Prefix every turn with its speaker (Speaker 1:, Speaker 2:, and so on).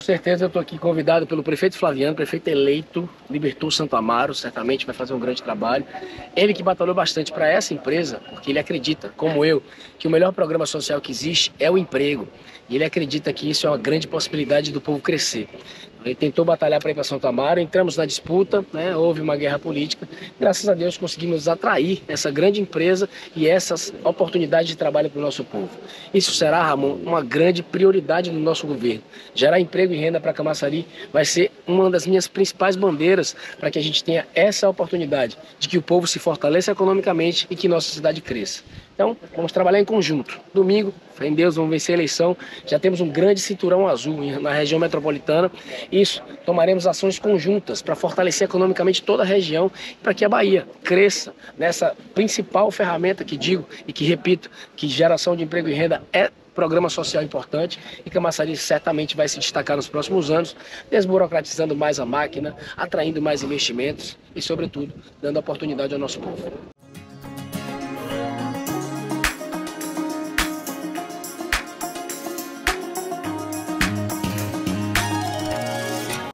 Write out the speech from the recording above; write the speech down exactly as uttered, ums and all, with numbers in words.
Speaker 1: certeza eu estou aqui convidado pelo prefeito Flaviano, prefeito eleito, libertou Santo Amaro, certamente vai fazer um grande trabalho. Ele que batalhou bastante para essa empresa, porque ele acredita, como eu, que o melhor programa social que existe é o emprego. E ele acredita que isso é uma grande possibilidade do povo crescer. Ele tentou batalhar para ir para Santo Amaro, entramos na disputa, né? Houve uma guerra política. Graças a Deus conseguimos atrair essa grande empresa e essas oportunidades de trabalho para o nosso povo. Isso será, Ramon, uma grande prioridade do nosso governo. Gerar emprego e renda para Camaçari vai ser uma das minhas principais bandeiras para que a gente tenha essa oportunidade de que o povo se fortaleça economicamente e que nossa cidade cresça. Então, vamos trabalhar em conjunto. Domingo, fé em Deus, vamos vencer a eleição. Já temos um grande cinturão azul na região metropolitana. Isso, tomaremos ações conjuntas para fortalecer economicamente toda a região, para que a Bahia cresça nessa principal ferramenta que digo e que repito, que geração de emprego e renda é programa social importante e Camaçari certamente vai se destacar nos próximos anos, desburocratizando mais a máquina, atraindo mais investimentos e, sobretudo, dando oportunidade ao nosso povo.